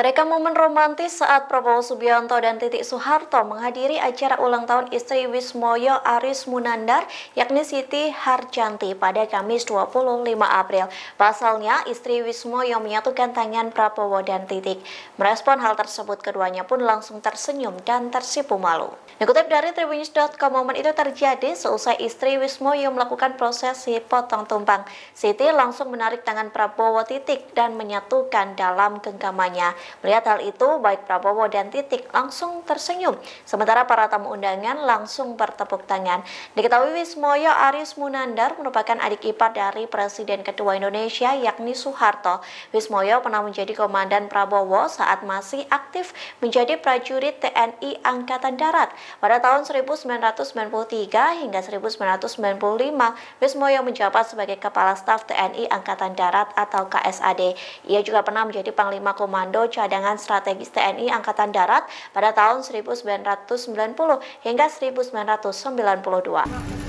Terekam momen romantis saat Prabowo Subianto dan Titik Soeharto menghadiri acara ulang tahun istri Wismoyo Aris Munandar, yakni Siti Harjanti pada Kamis 25 April. Pasalnya, istri Wismoyo menyatukan tangan Prabowo dan Titik. Merespon hal tersebut, keduanya pun langsung tersenyum dan tersipu malu. Dikutip dari Tribunnews.com, momen itu terjadi seusai istri Wismoyo melakukan prosesi potong tumpang. Siti langsung menarik tangan Prabowo Titik dan menyatukan dalam genggamannya. Melihat hal itu, baik Prabowo dan Titik langsung tersenyum, sementara para tamu undangan langsung bertepuk tangan. Diketahui Wismoyo Aris Munandar merupakan adik ipar dari Presiden kedua Indonesia, yakni Soeharto. Wismoyo pernah menjadi komandan Prabowo saat masih aktif menjadi prajurit TNI Angkatan Darat. Pada tahun 1993 hingga 1995, Wismoyo menjabat sebagai Kepala Staf TNI Angkatan Darat atau KSAD. Ia juga pernah menjadi Panglima Komando Cadangan Strategis TNI Angkatan Darat pada tahun 1990 hingga 1992.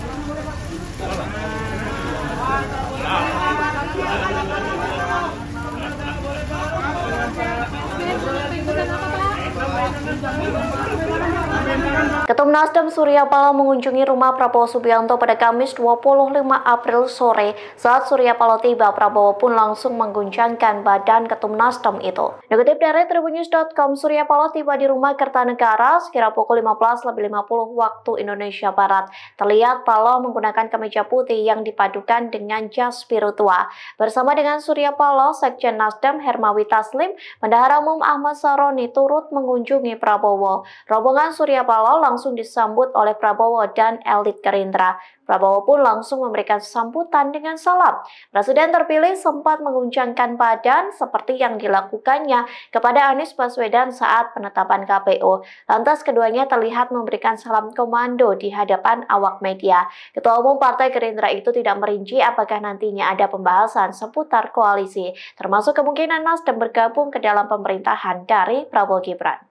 Ketum Nasdem Surya Paloh mengunjungi rumah Prabowo Subianto pada Kamis 25 April sore. Saat Surya Paloh tiba, Prabowo pun langsung mengguncangkan badan Ketum Nasdem itu. Dikutip dari Tribunnews.com, Surya Paloh tiba di rumah Kertanegara sekira pukul 15.50 waktu Indonesia Barat. Terlihat Paloh menggunakan kemeja putih yang dipadukan dengan jas biru tua. Bersama dengan Surya Paloh, Sekjen Nasdem Hermawi Taslim, Bendahara Umum Ahmad Saroni turut mengunjungi Prabowo. Rombongan Surya Paloh langsung disambut oleh Prabowo dan elit Gerindra. Prabowo pun langsung memberikan sambutan dengan salam. Presiden terpilih sempat mengguncangkan badan seperti yang dilakukannya kepada Anies Baswedan saat penetapan KPU. Lantas keduanya terlihat memberikan salam komando di hadapan awak media. Ketua Umum Partai Gerindra itu tidak merinci apakah nantinya ada pembahasan seputar koalisi, termasuk kemungkinan Nasdem bergabung ke dalam pemerintahan dari Prabowo Gibran.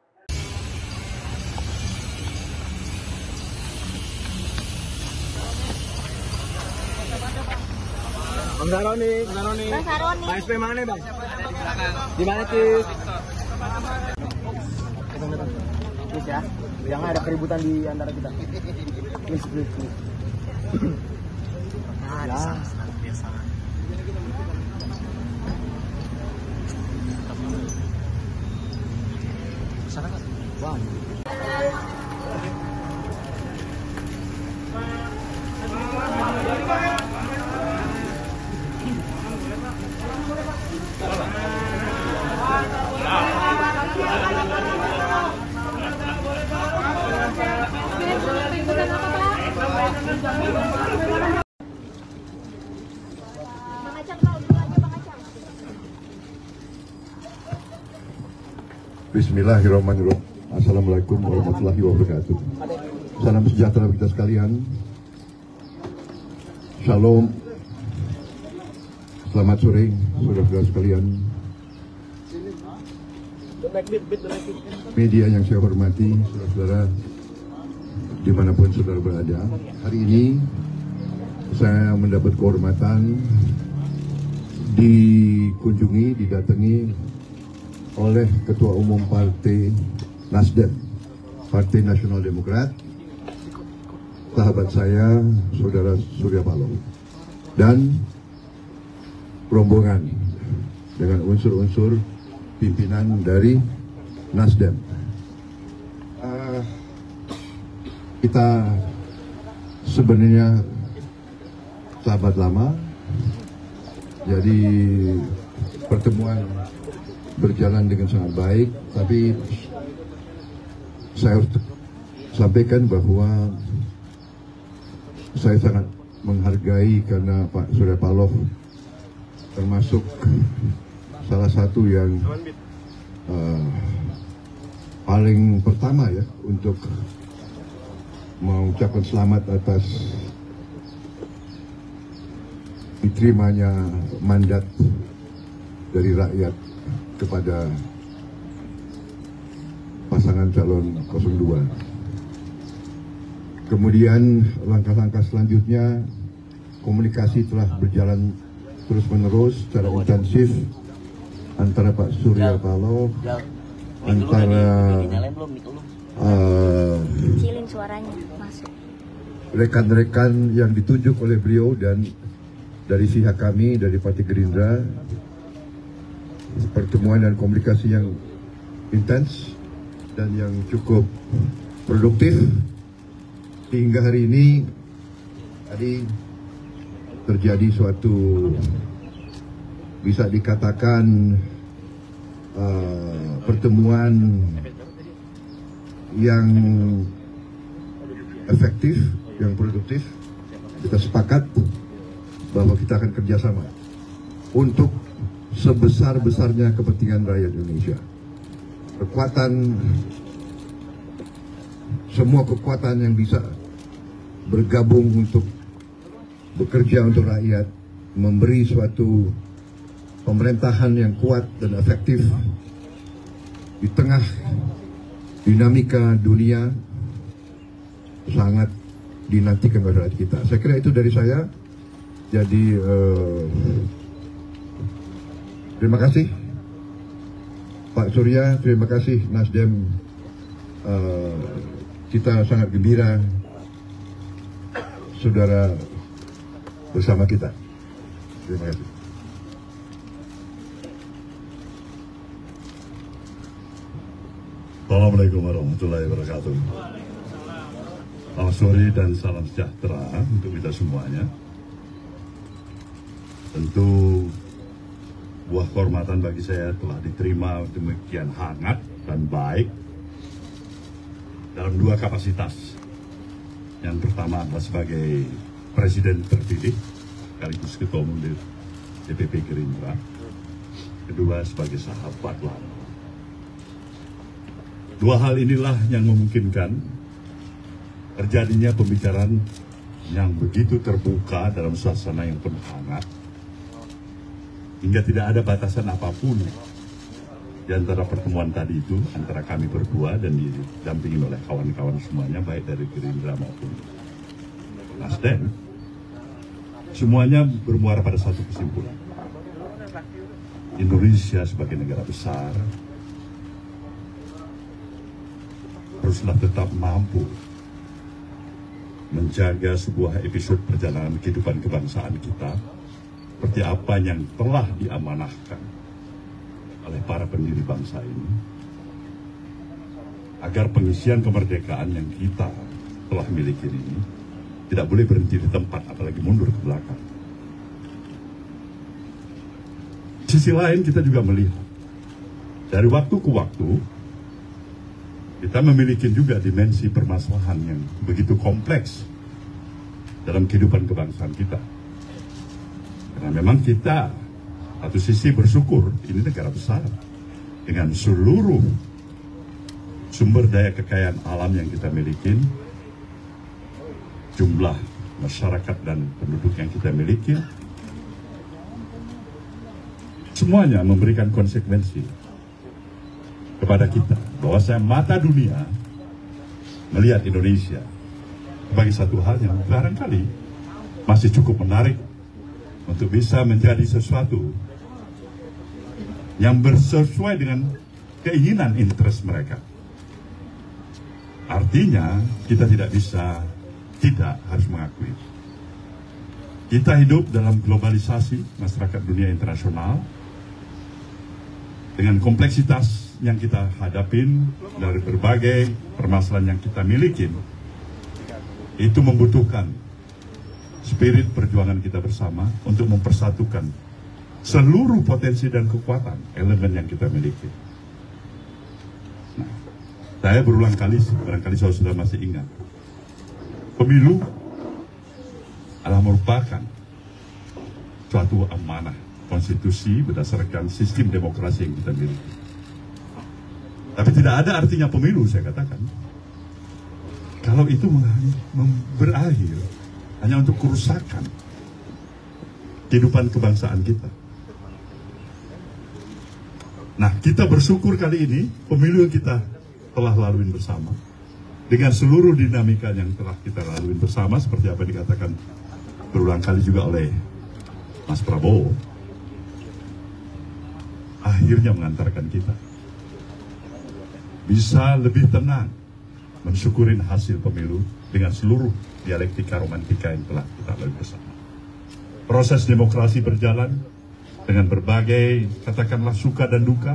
Bang Saroni. Bang SP mana Bang? Di mana Cis? Cis ya, jangan ada keributan di antara kita. Please. Ya. Bang. Bismillahirrahmanirrahim. Assalamualaikum warahmatullahi wabarakatuh. Salam sejahtera kita sekalian. Shalom. Selamat sore, saudara-saudara sekalian. Media yang saya hormati, saudara-saudara dimanapun saudara berada. Hari ini saya mendapat kehormatan didatangi oleh Ketua Umum Partai Nasdem, Partai Nasional Demokrat, sahabat saya, Saudara Surya Paloh, dan rombongan dengan unsur-unsur pimpinan dari Nasdem. Kita sebenarnya sahabat lama, jadi pertemuan berjalan dengan sangat baik, tapi saya harus sampaikan bahwa saya sangat menghargai karena Pak Surya Paloh termasuk salah satu yang paling pertama ya untuk mengucapkan selamat atas diterimanya mandat dari rakyat kepada pasangan calon 02. Kemudian langkah-langkah selanjutnya, komunikasi telah berjalan terus-menerus secara intensif antara Pak Surya Paloh, antara Ciling suaranya masuk. rekan-rekan yang ditunjuk oleh beliau dan dari pihak kami, dari Partai Gerindra, pertemuan dan komunikasi yang intens dan yang cukup produktif hingga hari ini. Tadi terjadi suatu bisa dikatakan pertemuan yang efektif, yang produktif. Kita sepakat bahwa kita akan kerjasama untuk sebesar-besarnya kepentingan rakyat Indonesia. Semua kekuatan yang bisa bergabung untuk bekerja untuk rakyat, memberi suatu pemerintahan yang kuat dan efektif di tengah dinamika dunia sangat dinantikan oleh rakyat kita. Saya kira itu dari saya. Jadi terima kasih Pak Surya, terima kasih Nasdem. Kita sangat gembira saudara bersama kita. Terima kasih. Assalamualaikum warahmatullahi wabarakatuh. Selamat sore dan salam sejahtera untuk kita semuanya. Tentu buah kehormatan bagi saya telah diterima demikian hangat dan baik dalam dua kapasitas. Yang pertama adalah sebagai Presiden terpilih sekaligus Ketua Umum DPP Gerindra. Kedua sebagai sahabat lama. Dua hal inilah yang memungkinkan terjadinya pembicaraan yang begitu terbuka dalam suasana yang penuh hangat, hingga tidak ada batasan apapun di antara pertemuan tadi itu, antara kami berdua dan didampingi oleh kawan-kawan semuanya, baik dari Gerindra maupun Nasdem. Semuanya bermuara pada satu kesimpulan. Indonesia sebagai negara besar haruslah tetap mampu menjaga sebuah episode perjalanan kehidupan kebangsaan kita seperti apa yang telah diamanahkan oleh para pendiri bangsa ini, agar pengisian kemerdekaan yang kita telah miliki ini tidak boleh berhenti di tempat, apalagi mundur ke belakang. Sisi lain kita juga melihat dari waktu ke waktu kita memiliki juga dimensi permasalahan yang begitu kompleks dalam kehidupan kebangsaan kita. Karena memang kita satu sisi bersyukur ini negara besar dengan seluruh sumber daya kekayaan alam yang kita miliki, jumlah masyarakat dan penduduk yang kita miliki, semuanya memberikan konsekuensi kepada kita, bahwa saya mata dunia melihat Indonesia sebagai satu hal yang barangkali masih cukup menarik untuk bisa menjadi sesuatu yang bersesuai dengan keinginan interest mereka. Artinya kita tidak bisa tidak harus mengakui kita hidup dalam globalisasi masyarakat dunia internasional dengan kompleksitas yang kita hadapin dari berbagai permasalahan yang kita miliki. Itu membutuhkan spirit perjuangan kita bersama untuk mempersatukan seluruh potensi dan kekuatan elemen yang kita miliki. Nah, saya berulang kali, barangkali saya sudah masih ingat, pemilu adalah merupakan suatu amanah konstitusi berdasarkan sistem demokrasi yang kita miliki. Tapi tidak ada artinya pemilu, saya katakan, kalau itu berakhir hanya untuk kerusakan kehidupan kebangsaan kita. Nah, kita bersyukur kali ini pemilu yang kita telah lalui bersama dengan seluruh dinamika yang telah kita lalui bersama, seperti apa dikatakan berulang kali juga oleh Mas Prabowo. akhirnya mengantarkan kita bisa lebih tenang mensyukurin hasil pemilu dengan seluruh dialektika romantika yang telah kita lalui bersama. Proses demokrasi berjalan dengan berbagai, katakanlah, suka dan duka.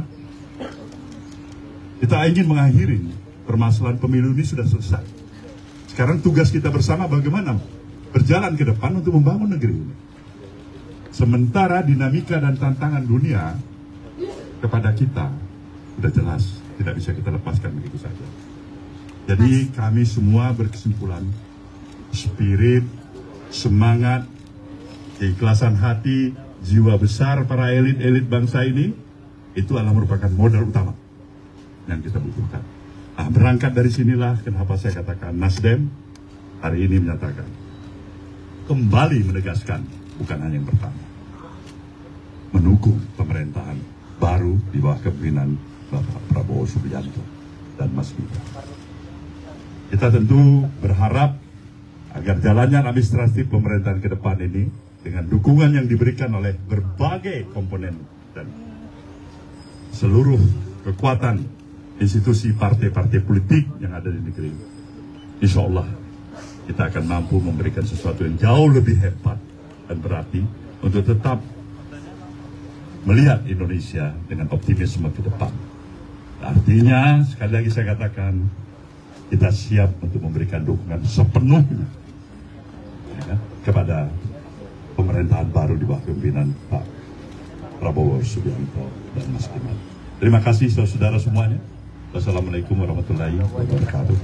Kita ingin mengakhiri permasalahan pemilu ini sudah selesai. Sekarang tugas kita bersama bagaimana berjalan ke depan untuk membangun negeri ini. Sementara dinamika dan tantangan dunia kepada kita sudah jelas, tidak bisa kita lepaskan begitu saja. Jadi kami semua berkesimpulan, spirit, semangat, keikhlasan hati, jiwa besar para elit-elit bangsa ini, itu adalah merupakan modal utama yang kita butuhkan. Nah, berangkat dari sinilah kenapa saya katakan Nasdem hari ini menyatakan, kembali menegaskan, bukan hanya yang pertama, mendukung pemerintahan baru di bawah kepemimpinan Bapak Prabowo Subianto dan Mas Gibran. Kita tentu berharap agar jalannya administratif pemerintahan ke depan ini dengan dukungan yang diberikan oleh berbagai komponen dan seluruh kekuatan institusi partai-partai politik yang ada di negeri ini. Insya Allah kita akan mampu memberikan sesuatu yang jauh lebih hebat dan berarti untuk tetap melihat Indonesia dengan optimisme ke depan. Artinya, sekali lagi saya katakan, kita siap untuk memberikan dukungan sepenuhnya ya, kepada pemerintahan baru di bawah kepemimpinan Pak Prabowo Subianto dan Mas Gibran. Terima kasih saudara-saudara semuanya. Wassalamualaikum warahmatullahi wabarakatuh.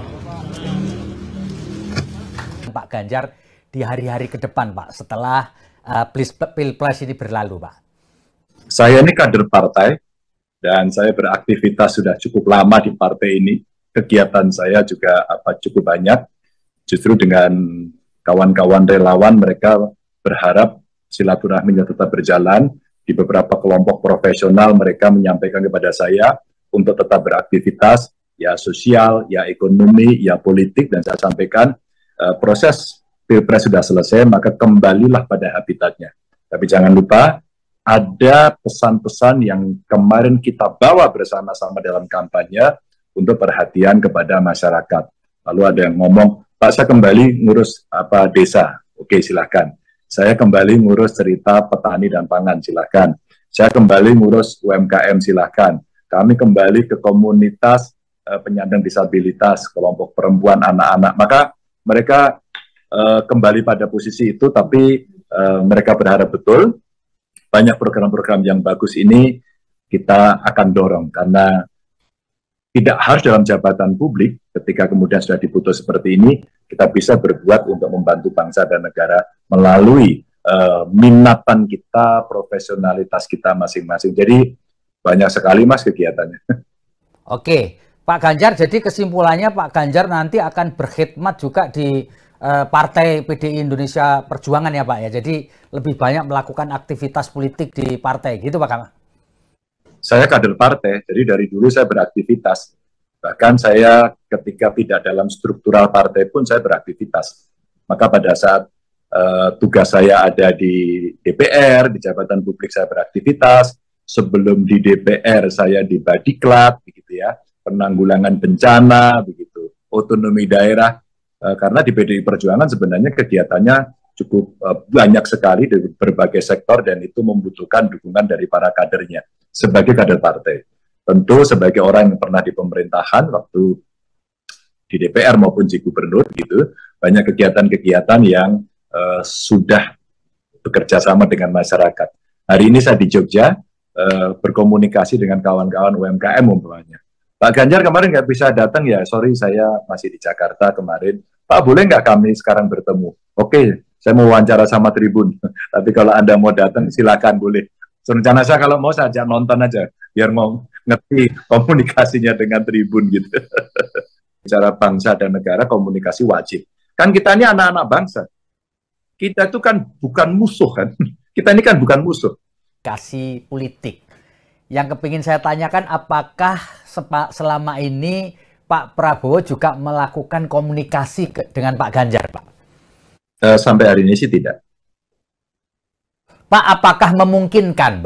Pak Ganjar di hari-hari ke depan, Pak, setelah Pilpres ini berlalu, Pak. Saya ini kader partai dan saya beraktivitas sudah cukup lama di partai ini. Kegiatan saya juga cukup banyak. Justru dengan kawan-kawan relawan mereka berharap silaturahminya tetap berjalan. Di beberapa kelompok profesional mereka menyampaikan kepada saya untuk tetap beraktivitas, ya sosial, ya ekonomi, ya politik, dan saya sampaikan proses Pilpres sudah selesai, maka kembalilah pada habitatnya. Tapi jangan lupa, ada pesan-pesan yang kemarin kita bawa bersama-sama dalam kampanye untuk perhatian kepada masyarakat. Lalu ada yang ngomong, Pak, saya kembali ngurus desa. Oke, silakan. Saya kembali ngurus cerita petani dan pangan, silakan. Saya kembali ngurus UMKM, silakan. Kami kembali ke komunitas penyandang disabilitas, kelompok perempuan, anak-anak. Maka mereka kembali pada posisi itu, tapi mereka berharap betul banyak program-program yang bagus ini kita akan dorong, karena tidak harus dalam jabatan publik. Ketika kemudian sudah diputus seperti ini, kita bisa berbuat untuk membantu bangsa dan negara melalui minatan kita, profesionalitas kita masing-masing. Jadi banyak sekali, Mas, kegiatannya. Oke, Pak Ganjar, jadi kesimpulannya Pak Ganjar nanti akan berkhidmat juga di Partai PDI Indonesia Perjuangan ya, Pak ya. Jadi lebih banyak melakukan aktivitas politik di partai, gitu Pak Kamal? Saya kader partai, jadi dari dulu saya beraktivitas. Bahkan saya ketika tidak dalam struktural partai pun saya beraktivitas. Maka pada saat tugas saya ada di DPR, di jabatan publik saya beraktivitas. Sebelum di DPR saya di Badiklat, begitu ya, penanggulangan bencana, begitu, otonomi daerah. Karena di PDI Perjuangan sebenarnya kegiatannya cukup banyak sekali dari berbagai sektor dan itu membutuhkan dukungan dari para kadernya sebagai kader partai. Tentu sebagai orang yang pernah di pemerintahan waktu di DPR maupun di gubernur gitu, banyak kegiatan-kegiatan yang sudah bekerja sama dengan masyarakat. Hari ini saya di Jogja berkomunikasi dengan kawan-kawan UMKM umpamanya. Pak Ganjar kemarin nggak bisa datang ya, sorry saya masih di Jakarta kemarin. Pak, boleh nggak kami sekarang bertemu? Oke, saya mau wawancara sama Tribun. Tapi kalau Anda mau datang, silakan boleh. Rencana saya kalau mau saya ajak nonton aja, biar mau ngerti komunikasinya dengan Tribun gitu. Bicara bangsa dan negara, komunikasi wajib. Kan kita ini anak-anak bangsa. Kita itu kan bukan musuh kan. Kita ini kan bukan musuh. Kasih politik. Yang kepingin saya tanyakan, apakah selama ini Pak Prabowo juga melakukan komunikasi dengan Pak Ganjar, Pak? Sampai hari ini sih tidak. Pak, apakah memungkinkan, Pak,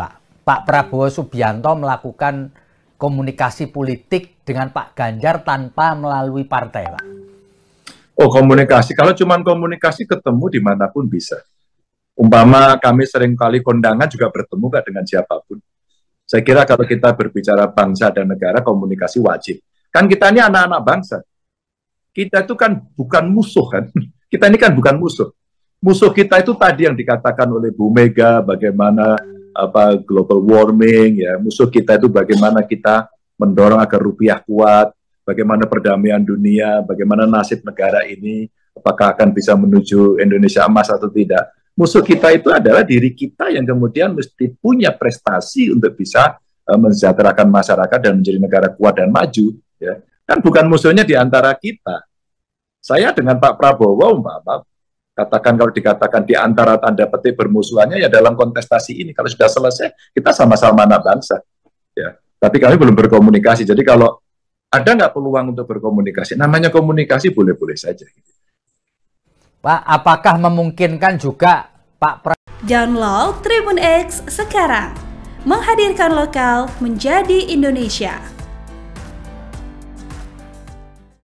Pak Prabowo Subianto melakukan komunikasi politik dengan Pak Ganjar tanpa melalui partai, Pak? Oh, komunikasi. Kalau cuma komunikasi ketemu dimanapun bisa. Umpama kami sering kali kondangan juga bertemu kan dengan siapapun. Saya kira kalau kita berbicara bangsa dan negara, komunikasi wajib. Kan kita ini anak-anak bangsa. Kita itu kan bukan musuh kan. Kita ini kan bukan musuh. Musuh kita itu tadi yang dikatakan oleh Bu Mega, bagaimana global warming, ya. Musuh kita itu bagaimana kita mendorong agar rupiah kuat, bagaimana perdamaian dunia, bagaimana nasib negara ini, apakah akan bisa menuju Indonesia emas atau tidak. Musuh kita itu adalah diri kita yang kemudian mesti punya prestasi untuk bisa mensejahterakan masyarakat dan menjadi negara kuat dan maju. Ya. Kan bukan musuhnya di antara kita. Saya dengan Pak Prabowo, umpama, katakan kalau dikatakan di antara tanda petik bermusuhannya ya dalam kontestasi ini. Kalau sudah selesai, kita sama-sama anak bangsa. Ya. Tapi kami belum berkomunikasi. Jadi kalau ada nggak peluang untuk berkomunikasi, namanya komunikasi boleh-boleh saja. Pak, apakah memungkinkan juga Pak Download Tribun X sekarang. Menghadirkan lokal menjadi Indonesia.